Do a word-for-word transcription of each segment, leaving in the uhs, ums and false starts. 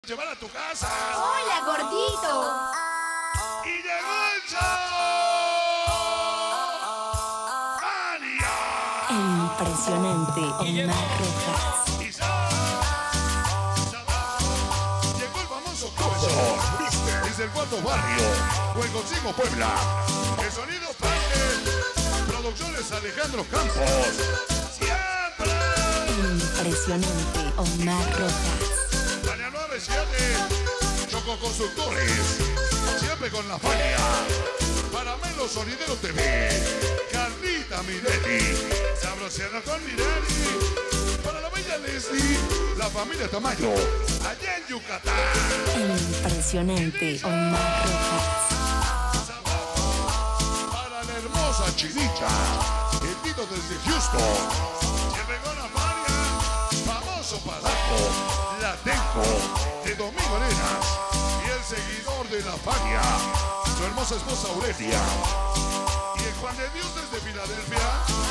Llevar a tu casa. ¡Hola, gordito! Y llegó el show. ¡Mania! El impresionante Omar Rojas. Y sa- Sabazo. Llegó el famoso profesor desde el cuarto barrio, Hueconcingo, Puebla. El sonido parte. Producciones Alejandro Campos. Siempre. El impresionante Omar Rojas. Fania nueve siete, Choco Constructores, siempre con la Fania. Para Melo Sonidero T V, Carlita Mirelli, Sabrosiana con Mirelli. Para la bella Leslie, la familia Tamayo, allá en Yucatán. El impresionante Omar Rojas. Para la hermosa Chinicha, el Tito desde Houston, siempre con la Fania. Famoso Palaco, la Tenco, de Domingo Arenas, y el seguidor de la Fania, su hermosa esposa Aurelia, y el Juan de Dios desde Filadelfia,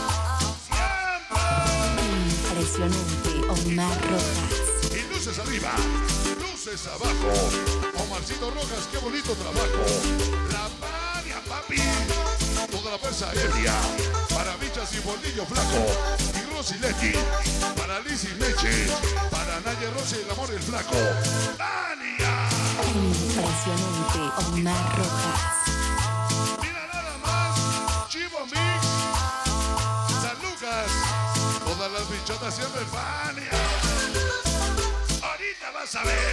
siempre. El impresionante Omar Rojas. Y luces arriba, luces abajo, Omarcito Rojas, qué bonito trabajo, la Fania, papi, toda la fuerza aérea, para Bichas y Bolillo Flaco, y Rosy Leti, para Liz y Meche, para Naya Rosy, el amor del flaco, Fania. El impresionante Omar Rojas. Mira nada más, Chivo Mix, San Lucas, todas las bichotas siempre Fania. Ahorita vas a ver,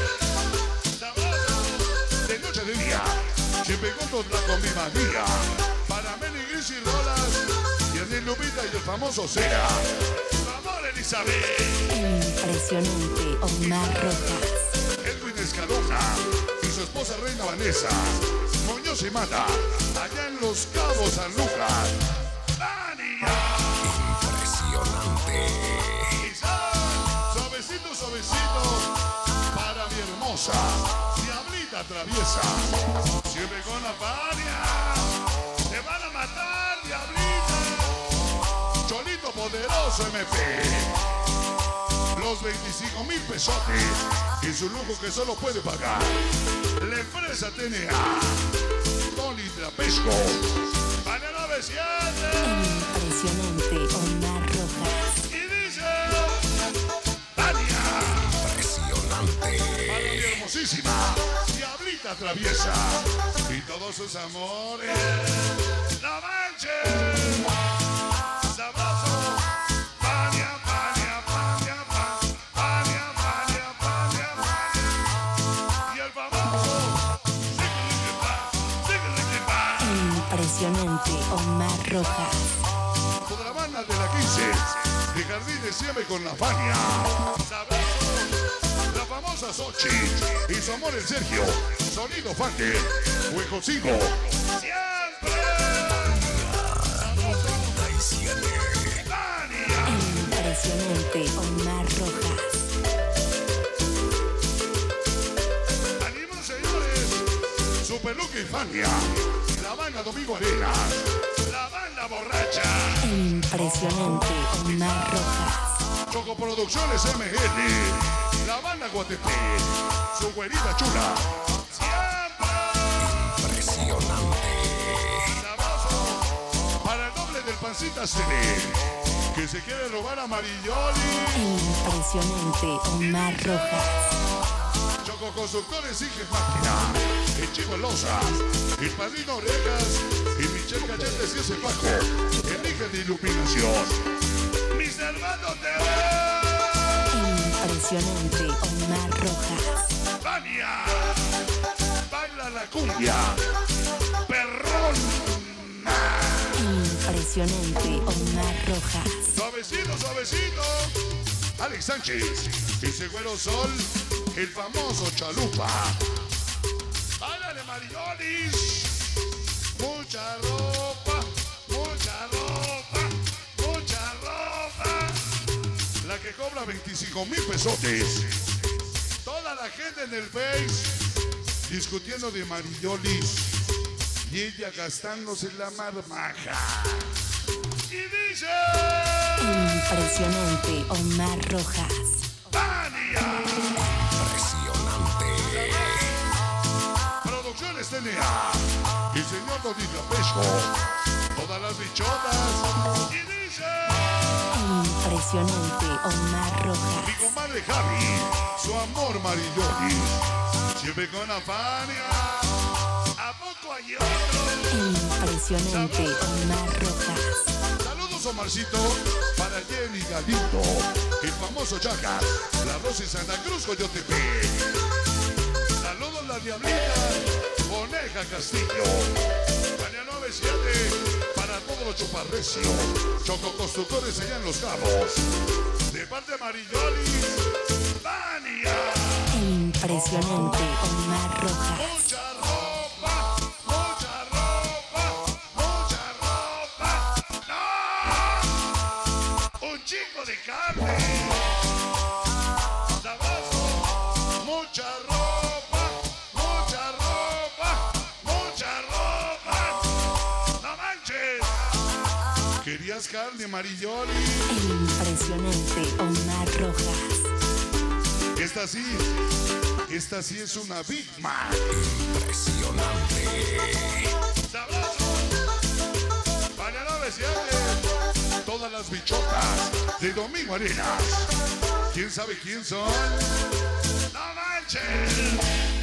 sabroso, de noche de día, siempre juntos la con mi manía, para Meli Gris y Rolas, y el Lupita y el famoso Cera, su amor Elizabeth, El impresionante Omar Rojas. Edwin Escalona y su esposa Reina Vanessa, Muñoz y Mata, allá en Los Cabos, San Lucas, Fania. Impresionante. Quizás, suavecito, suavecito, para mi hermosa Diablita Traviesa, siempre con la Fania, te van a matar, Diablita, Cholito Poderoso M P, los veinticinco mil pesotes y su lujo que solo puede pagar la empresa T N A, Tony Trapesco, Fania nueve siete. El impresionante Omar Rojas. Y dice Fania, Impresionante. para mi hermosísima Diablita Traviesa y todos sus amores. ¡La manche! ¡Sabroso! Fania, Fania, Fania, Fania, Fania, Fania, Fania, Fania. Y el famoso Ziggly-Ziggly-Bang, Ziggly-Ziggly-Bang. El impresionante Omar Rojas. Toda la banda de la quince, de Jardines siempre con la Fania. Sabroso, la famosa Sochi y su amor el Sergio. Sonido Fante, Hueconcingo. Siempre. Sabroso, noventa y siete. Fania. El impresionante Omar Rojas. Ánimo, señores. Super Luke y Fania. La banda Domingo Arenas. La banda borracha. El impresionante Omar Rojas. Choco Producciones M L, la banda Guatepé, su güerita chula, siempre Impresionante. sabroso, para el doble del pancita C D, que se quiere robar a Marilloli, El impresionante Omar Rojas. Choco Constructores y Máquina, el Chico Loza, el Padrino Orejas, y Michelle Cachetes y ese Paco, el Inge de Iluminación, mis hermanos T V. El impresionante Omar Rojas. Fania, baila la cumbia, perrón, El impresionante Omar Rojas. suavecito, suavecito, Alex Sánchez, ese güero sol, el famoso Chalupa, báilale Mariolis, mucha ropa, mucha ropa, mucha ropa, la que cobra veinticinco mil pesotes. Toda la gente en el Face discutiendo de Mariolis y ella gastándose la marmaja. Y dice El impresionante Omar Rojas. Fania. Impresionante. Omar Rojas. Mi comadre Javi, su amor Marilloni, siempre con Afania. ¿A poco hay otro? El impresionante Omar Rojas. Saludos, Omarcito, para Jenny Gallito, el famoso Chaca, la Rosa y Santa Cruz, Coyotepec. Saludos, la Diablita, Coneja Castillo. Mañana nueve siete, para todos los chuparrecios, Choco Constructores allá en Los Cabos. De parte de Marilloli, Vania. El impresionante Omar Rojas. Mucha ropa, mucha ropa, mucha ropa. ¡No! Un chico de carne. Sabroso. Mucha ropa, mucha ropa, mucha ropa. ¡No manches! ¿Querías carne, Marilloli? El impresionante Omar Rojas. Esta sí, esta sí es una Big Mac. Impresionante. ¡Sabroso! Mañana nueve siete, todas las bichotas de Domingo Arenas. ¿Quién sabe quién son? ¡No manches!